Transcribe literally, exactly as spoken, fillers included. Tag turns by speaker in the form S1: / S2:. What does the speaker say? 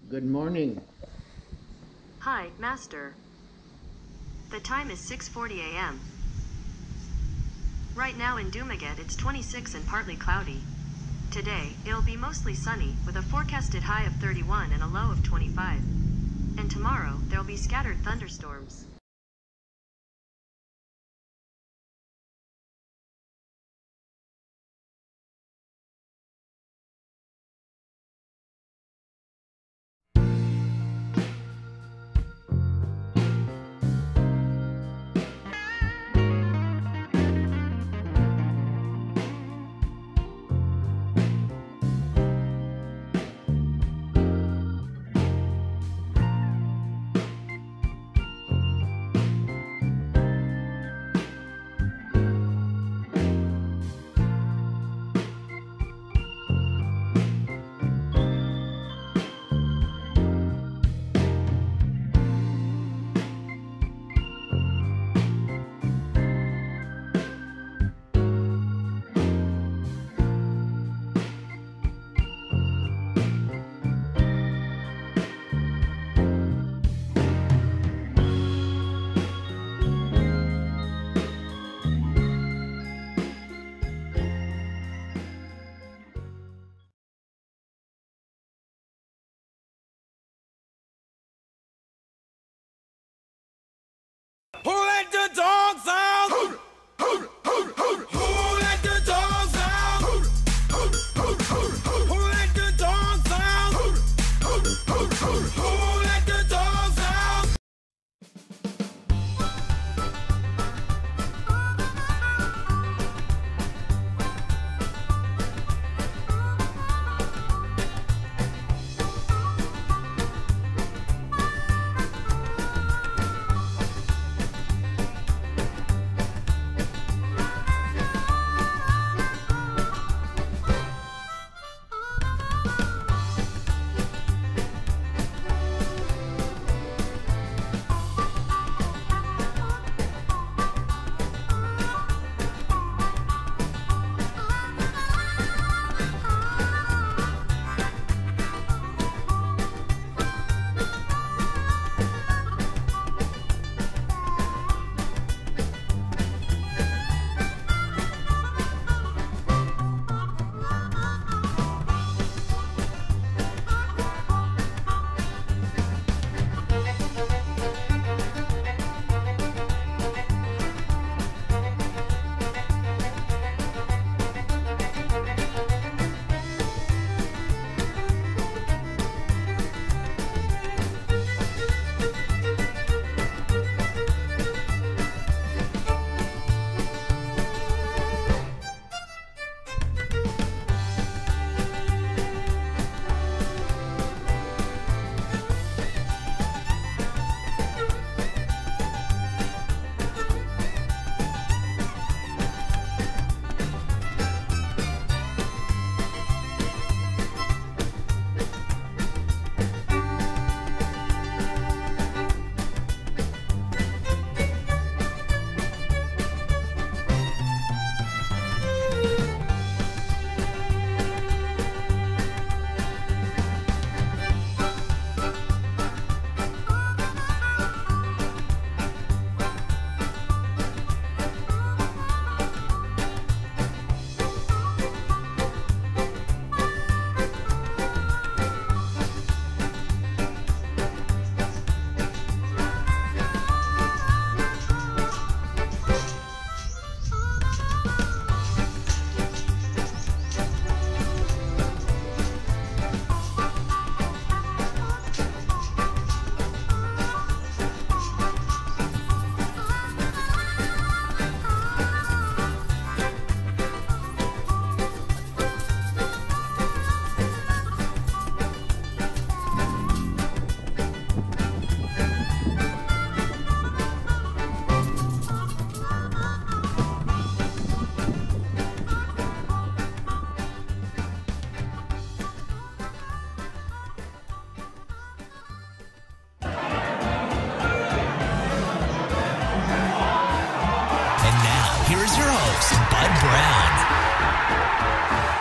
S1: Good morning.
S2: Hi, Master. The time is six forty a m Right now in Dumaguete it's twenty-six and partly cloudy. Today, it'll be mostly sunny, with a forecasted high of thirty-one and a low of twenty-five. And tomorrow, there'll be scattered thunderstorms.
S3: Who let the dogs out? Who, who, who, who, who let the dogs out? Who, who, who, who, who let the dogs out? Who, who, who, who, who let the dogs out?
S4: Here's your host, Bud Brown.